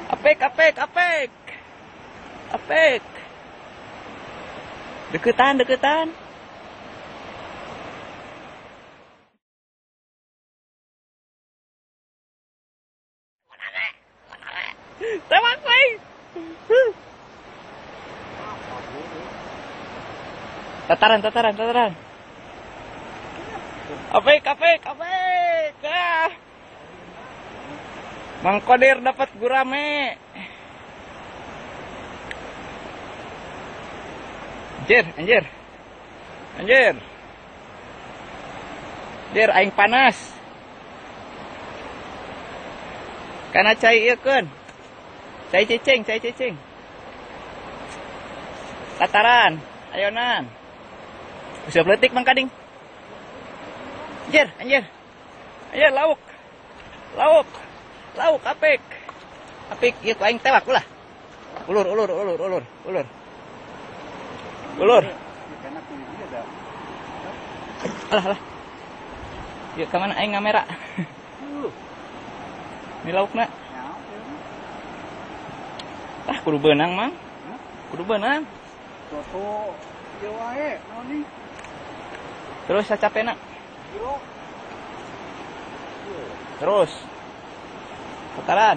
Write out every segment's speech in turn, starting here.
Apek, apek, apek. Apek. Deketan, deketan. Tembak, Wei. Tataran, tataran, tataran. Apek, apek, apek. Ah. Mang Kodir dapat gurame. Anjir, anjir. Anjir. Anjir, aing panas. Kana cai ieu keun. Cai cicing, cai cicing. Tataran, ayonan. Bisa peletik Mang Kading. Anjir, anjir. Anjir, lauk. Lauk. Lauk apik. Apik ieu ku aing tewak ulah. Ulur, ulur, ulur, ulur, ulur. Ulur. Alah, alah. Yuk ke mana aing ngamera? Ini laukna. Ah, kudu beunang, Mang. Kudu beunang. Foto ieu wae, naon nih? Terus sacapena. Terus. Tataran.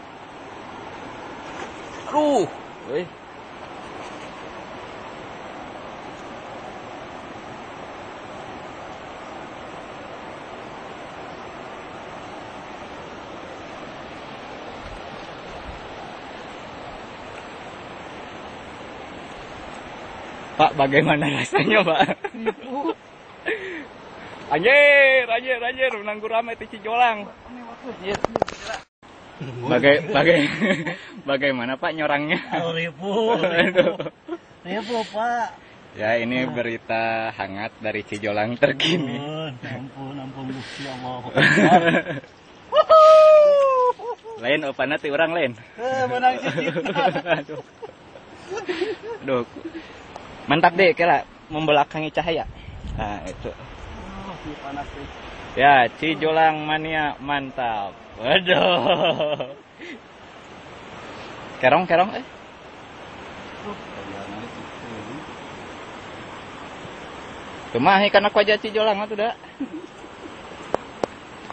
Aduh. Euy. Pak, bagaimana rasanya, Pak? Anjir, anjir, anjir, menang gurame di Cijolang. Anjir. Bagaimana Pak nyorangnya? Ribu, Pak. Ya, ini berita hangat dari Cijolang terkini. Ampun, ampun Gusti Allah. Lain opana ti urang lain. Menang cicitna. Aduh. Mantap deh kira membelakangi cahaya. Nah, itu. Panas deh. Ya, Cijolang mania mantap. Waduh. Kerong, kerong Kumaha kana ku aja Cijolang atuh da.